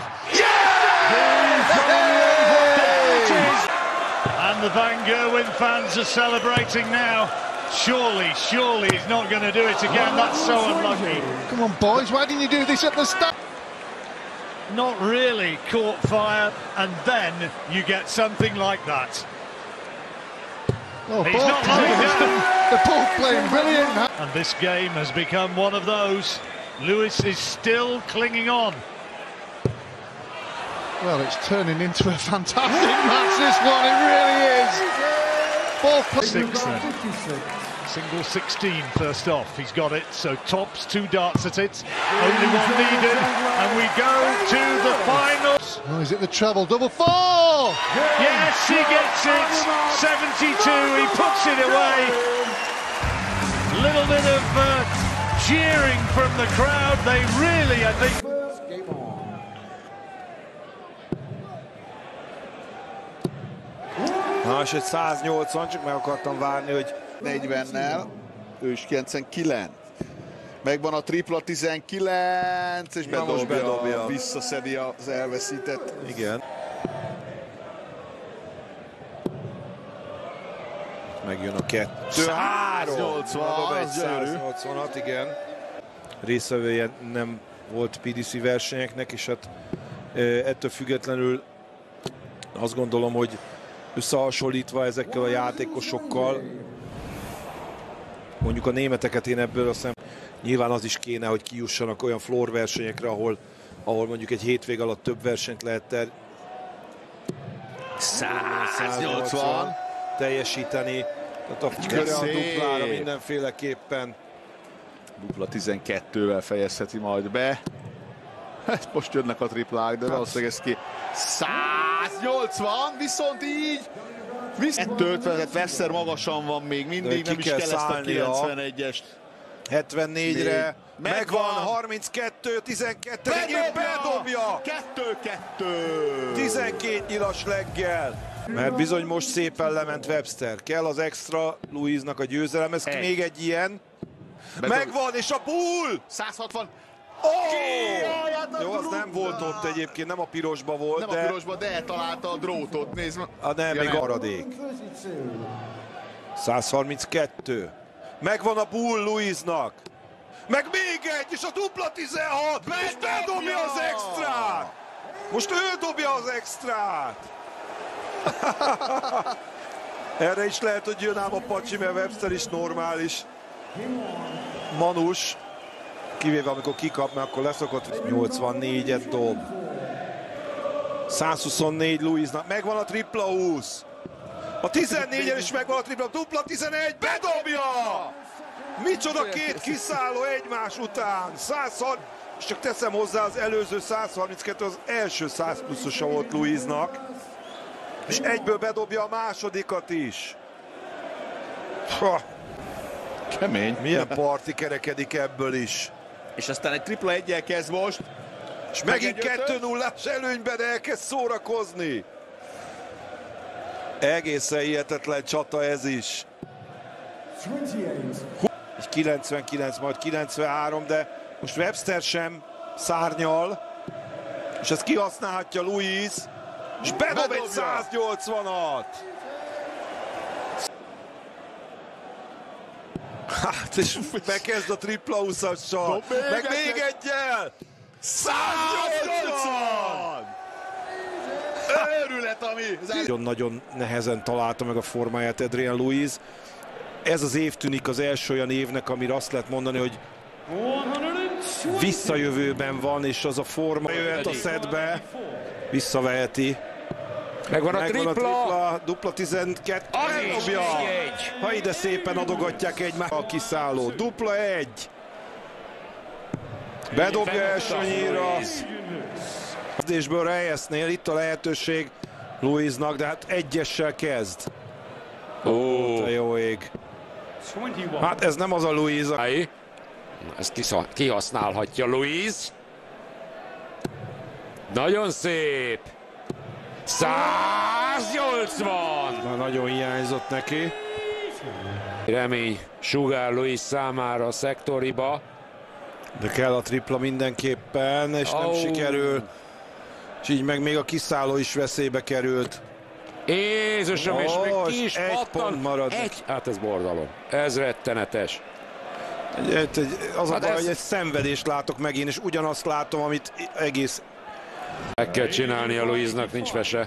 And the Van Gerwen fans are celebrating now. Surely, surely he's not going to do it again. That's so unlucky. Come on, boys. Why didn't you do this at the start? Not really. Caught fire, and then you get something like that. Oh, He's both not lying down. They're both playing brilliant. And this game has become one of those. Lewis is still clinging on. Well, it's turning into a fantastic match, this one, it really is. Both Six then. Single sixteen first off, he's got it, so tops, two darts at it, only one needed, and we go to the final. Oh, is it the treble? Double four! Yes, he gets it, seventy-two, he puts it away. Little bit of uh, cheering from the crowd, they really, I think... Na, és egy száznyolcvan, csak meg akartam várni, hogy negyvennel, ő is kilencvenkilenc. Megvan a tripla tizenkilenc, és bedobja, bedobja. Visszaszedi az elveszített. Igen. Megjön a kettő. száznyolcvan, egy száznyolcvanhat, igen. Részvevője nem volt pé dé cé versenyeknek, és hát ettől függetlenül azt gondolom, hogy összehasonlítva ezekkel a játékosokkal, mondjuk a németeket én ebből azt hiszem, nyilván az is kéne, hogy kijussanak olyan floor versenyekre, ahol, ahol mondjuk egy hétvég alatt több versenyt lehet ter... száznyolcvan teljesíteni. Tehát a köre a duplára mindenféleképpen. Dupla tizenkettővel fejezheti majd be. Most jönnek a triplák, de valószínűleg ez ki. száznyolcvan, viszont így. kettőt vezet, Wesser magasan van még mindig, nem is kell ezt a kilencvenegyest. hetvennégyre, megvan, harminckettő tizenkettő, bedobja! kettő kettő! tizenkét nyilas leggel. Mert bizony most szépen lement Webster. Kell az extra Louise-nak a győzelem, ez még egy ilyen. Megvan, és a bull! százhatvan. Oh! Jó, az nem volt ott egyébként, nem a pirosba volt, nem de... a pirosba, de eltalálta a drótot, nézd meg. A nem, még a maradék. százharminckettő. Megvan a bull Louise-nak. Meg még egy, és a dupla tizenhat, és bedobja az extrát! Most ő dobja az extrát! Erre is lehet, hogy jön ám a pacsi, mert Webster is normális. Manus, kivéve amikor kikap, mert akkor leszokott. nyolcvannégyet dob. százhuszonnégy Luisnak, megvan a tripla húsz. A tizennégyen is megvan a tripla, dupla tizenegy, bedobja! Micsoda két kiszálló egymás után. százharminc, és csak teszem hozzá, az előző százharminckettő az első száz pluszosa volt Luisnak. És egyből bedobja a másodikat is. Ha. Kemény. Milyen parti kerekedik ebből is. És aztán egy tripla egyel kezd most. És megint kettő nullás előnyben elkezd szórakozni. Egészen hihetetlen csata ez is. És kilencvenkilenc, majd kilencvenhárom, de most Webster sem szárnyal. És ezt kihasználhatja Luis. És bedob egy száznyolcvanat. Hát, és bekezd a tripla húszassal. Meg még egyel. száznyolcvan! Őrület, ami... Nagyon-nagyon nehezen találta meg a formáját Adrian Lewis. Ez az év tűnik az első olyan évnek, amire azt lehet mondani, hogy visszajövőben van, és az a forma jöhet a szedbe, visszaveheti. Megvan a Megvan tripla. a tripla, dupla tizenkettő, eldobja. Ha ide szépen adogatják egymást a kiszálló, dupla egy. Bedobja első nyíra. Kezdésből Reyesnél itt a lehetőség Luisnak, de hát egyessel kezd. Ó, te jó ég. Hát ez nem az a Luis. Ezt kihasználhatja Luis. Nagyon szép. száznyolcvan! Na, nagyon hiányzott neki. Remény sugár Luis számára a szektoriba. De kell a tripla mindenképpen, és nem oh. sikerül. És így meg még a kiszálló is veszélybe került. Jézusom, oh, és még ki is egy pattan. pont marad. Egy. Hát ez borzalom. Ez rettenetes. Egy, egy, egy, az hát a baj, ez... hogy egy szenvedést látok megint, és ugyanazt látom, amit egész... Meg kell csinálni a Luisnak, nincs mese.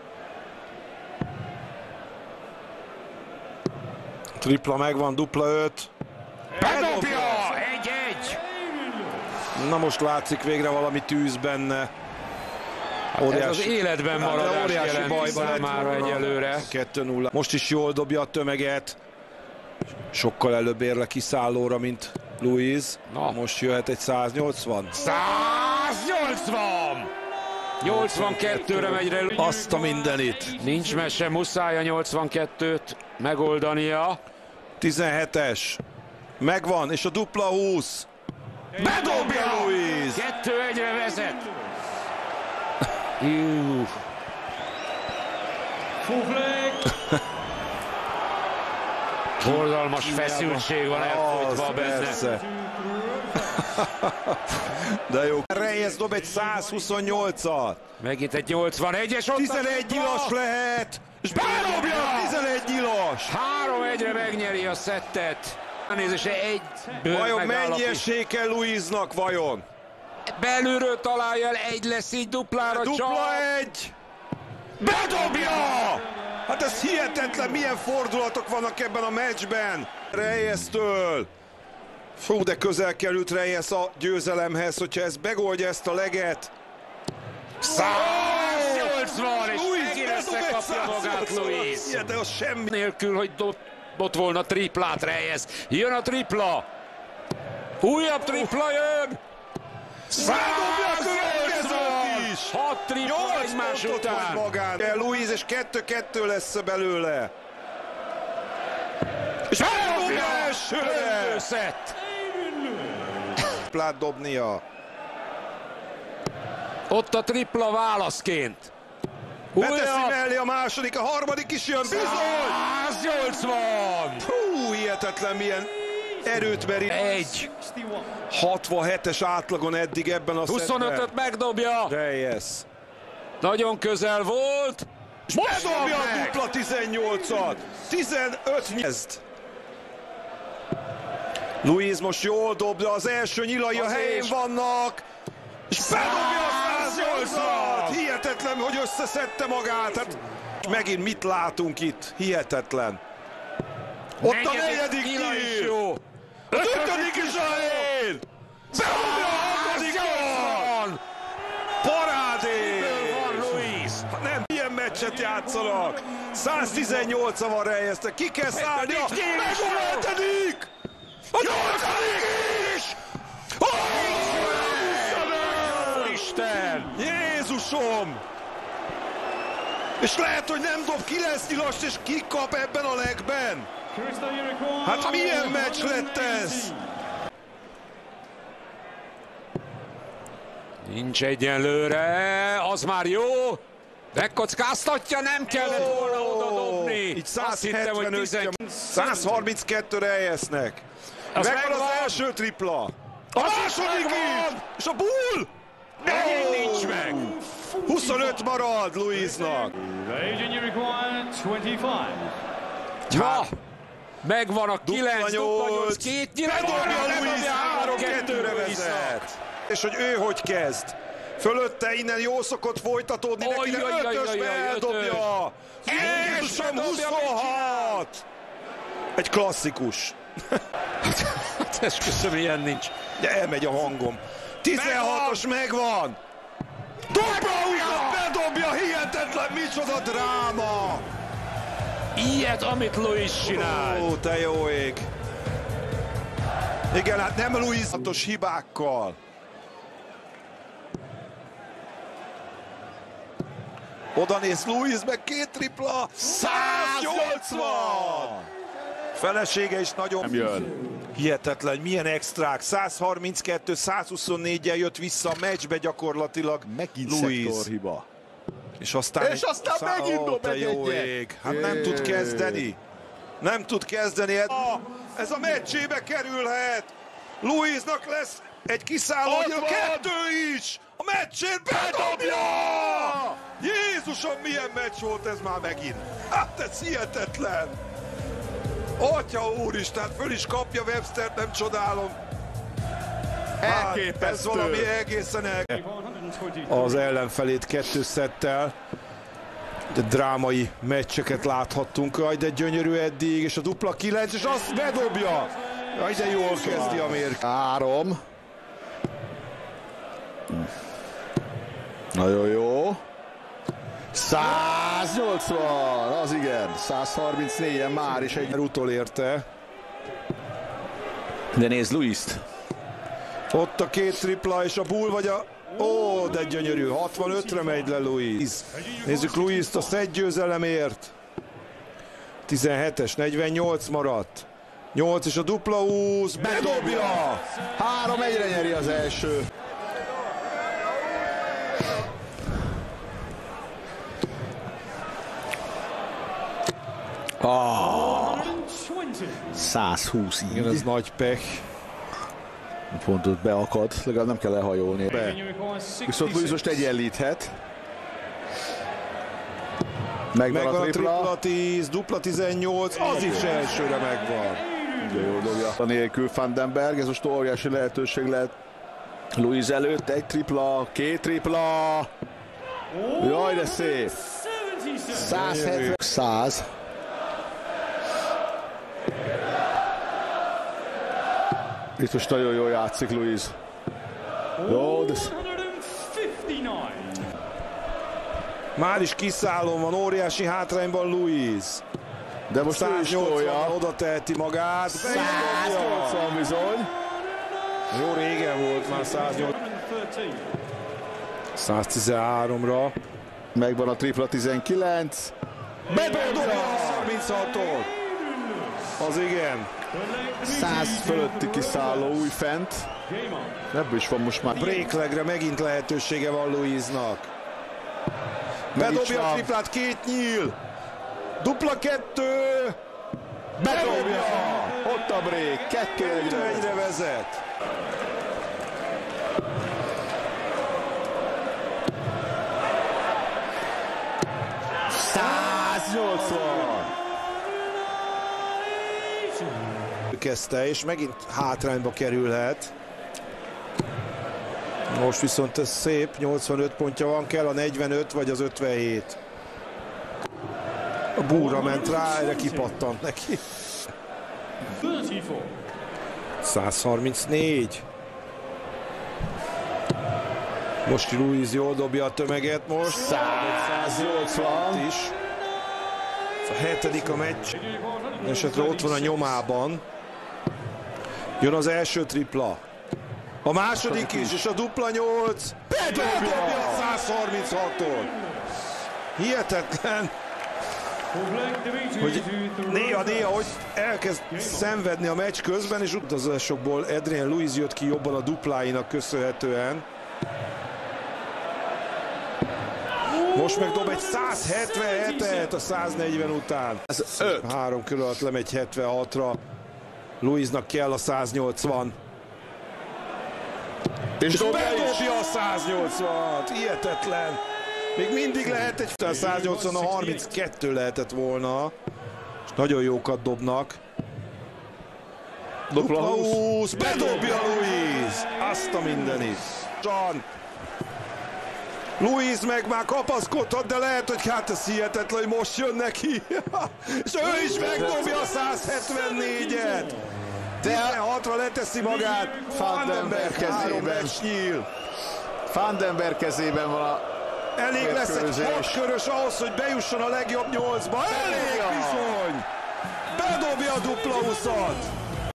Tripla megvan, dupla öt. Bedobja! Egy-egy! Na most látszik végre valami tűz benne. Hát ez az életben maradás jelenti számára egyelőre. kettő nulla. Most is jól dobja a tömeget. Sokkal előbb ér le kiszállóra, mint Luis. Na. Most jöhet egy száznyolcvan. száznyolcvan! nyolcvankettőre megy rá. Azt a mindenit. Nincs mese, muszáj a nyolcvankettőt megoldania. tizenhetes. Megvan, és a dupla húsz. Bedobja Luis! Kettő egyre vezet. Jú. Borzalmas feszültség van elfolytva benne. De jó. Reyes dob egy százhuszonnyolcat. Megint egy nyolcvanegyes. tizenegy nyilas lehet. És bedobja! tizenegy nyilas. három egyre megnyeri a szettet. Nézése egy. Vajon mennyi esély kell Luisnak vajon? Belülről találja el, egy lesz így duplára. Dupla csak. egy! Bedobja! Hát ez hihetetlen, milyen fordulatok vannak ebben a meccsben. Reyes-től. Fú, de közel került Reyes a győzelemhez, hogyha ez megoldja ezt a leget. száznyolcvan, és megint összekapja magát Luis. Ja, de az semmi. Nélkül, hogy dobott volna triplát Reyes. Jön a tripla. Újabb tripla jön. száznyolcvan is! hat tripla egymás után. Magán. Luis, és kettő-kettő lesz belőle. És bedobja elsőre! Szett. Triplát dobnia. Ott a tripla válaszként. Beteszi mellé a második, a harmadik is jön. Bizony! száznyolcvan! Hú, hihetetlen milyen erőt meri. Egy. hatvanhetes átlagon eddig ebben a huszonötöt megdobja. Reyes. Nagyon közel volt. És bedobja a dupla tizennyolcat. tizenöt nyezd. Luis most jól dobja, az első nyilai a helyén vannak. És bedobja a száznyolcat. Hihetetlen, hogy összeszedte magát. Hát Megint mit látunk itt? Hihetetlen. Ott a negyedik nyíl! Jó. A ötödik is a hely! Beadja a harmadikon! Parádé! van Luis! Nem ilyen meccset játszanak! száztizennyolcan van rejeztek, ki kell szállnia! Megvan a hetedik! A nyolcadik is! Isten! Jézusom! És lehet, hogy nem dob kilenc nyilast, és kikap ebben a legben? Hát milyen meccs lett ez? Nincs egyenlőre, az már jó. Megkockáztatja, nem kellett volna oda dobni. Így száz harminckettőre helyeznek. Megvan az első tripla. A második is! És a bull! Megint nincs meg. huszonöt marad Luisnak. Ja, megvan a kilenc, dupla nyolc, két nyilván. Bedobja Luis, három kettőre vezet. És hogy ő hogy kezd? Fölötte innen jól szokott folytatódni, neki de ötösbe eldobja. Jézusom, huszonhat! Egy klasszikus. Hát esküszöm, ilyen nincs. De elmegy a hangom. tizenhatos megvan! Dobja újra, bedobja, hihetetlen, micsoda dráma! Ilyet, amit Luis csinál. Ó, te jó ég! Igen, hát nem Luis hatos hibákkal. Oda néz Luis, meg két tripla! száznyolcvan! Felesége is nagyon... Nem jön. Hihetetlen, milyen extrák. száz harminckettő száz huszonnéggyel jött vissza a meccsbe gyakorlatilag. Megint Luis. szektorhiba. És aztán, és aztán szá... megint dob egy jó egyet. ég. Hát nem tud kezdeni. Nem tud kezdeni. Ez a meccsébe kerülhet. Luisnak lesz egy kiszálló, a kettő is. A meccsét bedobja! Jézusom, milyen meccs volt ez már megint. Hát ez hihetetlen. Atya úristen, föl is kapja Webstert, nem csodálom. Hát, ez valami egészen el... Az ellenfelét kettő szettel. De drámai meccseket láthattunk. Jaj, de gyönyörű eddig, és a dupla kilenc, és azt bedobja. Jaj, de jól kezdi a mérk. Három. Nagyon jó. száznyolcvan, az igen, száz harmincnégyen már is egy utolérte. De nézd Luist. Ott a két tripla és a bull vagy a... Ó, de gyönyörű, hatvanötre megy le Luis. Nézzük Luist a szett győzelemért. tizenhetes, negyvennyolc maradt. nyolc és a dupla húsz, bedobja! három egyre nyeri az első. Oh. száz húsz így. Igen, ez nagy pech. Pont ott beakad, legalább nem kell elhajolni. Be. Viszont Luis most egyenlíthet. Megvan, megvan a tripla. a tripla tíz, dupla tizennyolc, az is elsőre megvan. Ugye jól dobja. A nélkül Vandenberg, ez most óriási lehetőség lehet. Luis előtt egy tripla, két tripla. Jaj, de szép. száz hetven. száz. Itt most nagyon jól játszik Luis. Jó, de... Már is kiszállón van, óriási hátrányban Luis. De most ő is tolja. Oda teheti magát. száznyolcvan bizony. Jó régen volt már száznyolcvan. száztizenháromra. Megvan a tripla tizenkilenc. Bedobja harminchatot. Az igen. száz fölötti kiszálló új fent. Ebből is van most már. Breaklegre megint lehetősége van Luisnak. Bedobja a triplát, két nyíl. Dupla kettő. Bedobja. Ott a break. Kettő egyre, egyre vezet. száznyolcvan. Kezdte, és megint hátrányba kerülhet. Most viszont ez szép, nyolcvanöt pontja van, kell a negyvenöt vagy az ötvenhét. A búra ment rá, erre kipattant neki. száz harmincnégy. Most Luis jól dobja a tömeget, most száznyolcvan is. A hetedik a meccs, esetre ott van a nyomában. Jön az első tripla. A második is, és a dupla nyolc. Bedobja a száz harminchatot. Hihetetlen, hogy néha-néha hogy elkezd szenvedni a meccs közben, és utazásokból Adrian Lewis jött ki jobban a dupláinak köszönhetően. Most megdob egy száz hetvenhetet a száz negyven után. Három kör alatt lemegy hetvenhatra. Luisnak kell a száz nyolcvan. És, és bedobja a száz nyolcvanat. Hihetetlen. Még mindig lehet egy a száz nyolcvan, a harminckettő lehetett volna. És nagyon jókat dobnak. Dupla húsz. Bedobja Luis. Azt a mindenit. John. Luis meg már kapaszkodhat, de lehet, hogy hát ez hihetetlen, hogy most jön neki. És ő is megdobja a száz hetvennégyet. tizenhatra leteszi magát. Vandenberg kezében. Vandenberg kezében van a elég lesz egy hatkörös ahhoz, hogy bejusson a legjobb nyolcba. Elég bizony. Bedobja a dupla huszat.